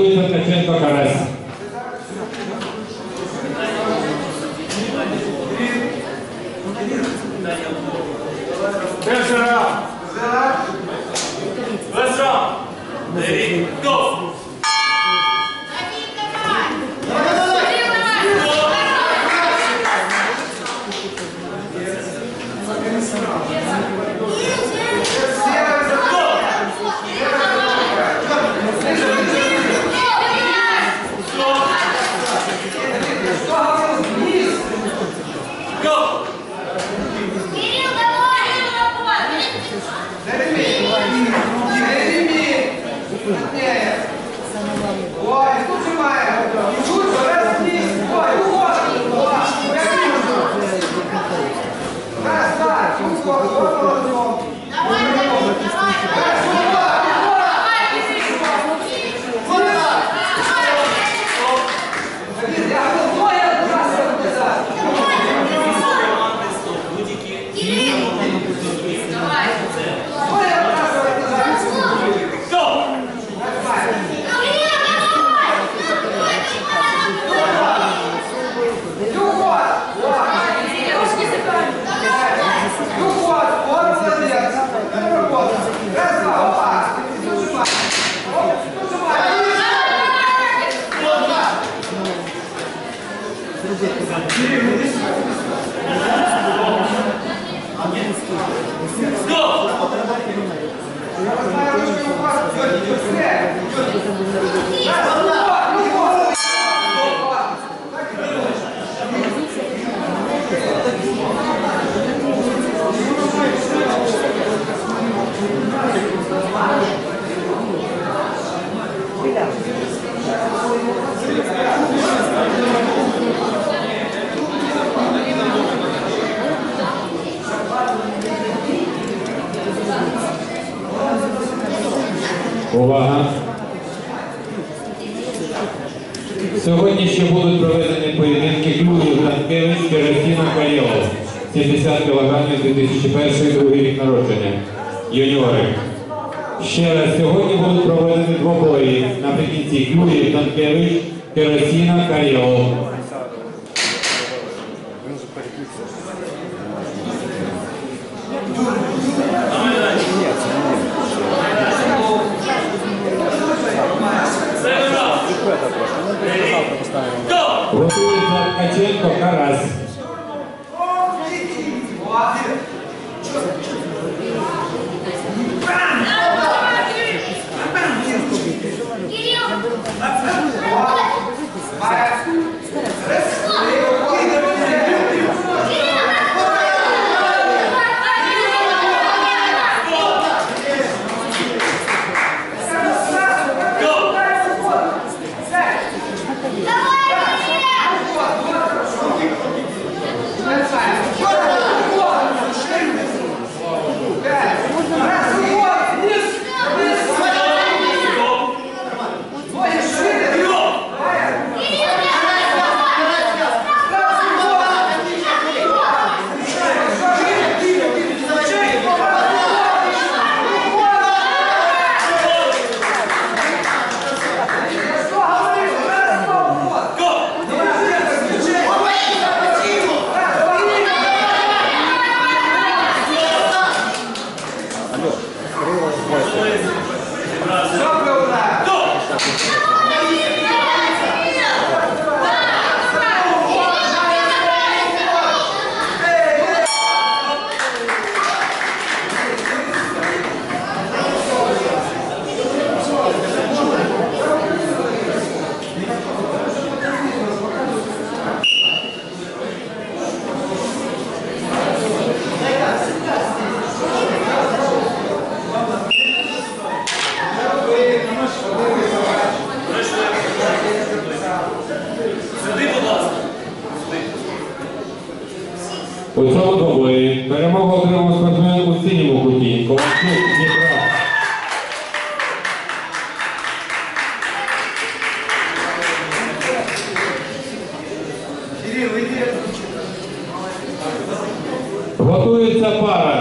Готується Ткаченко Карась. Перший раунд. First round. Ready, go. Увага! Сьогодні ще будуть проведені поєдинки Lyudmila Керосіна Кар'єва, 70 кг, 2001-2002 рік народження, юніори. Ще раз, сьогодні будуть проведені двобої наприкінці Lyudmila Керосіна Кар'єва. Готується Ткаченко Карась. У цьому двобої перемогу отримав спортсмен у синьому куті Ковальчук Дніпро. Готується пара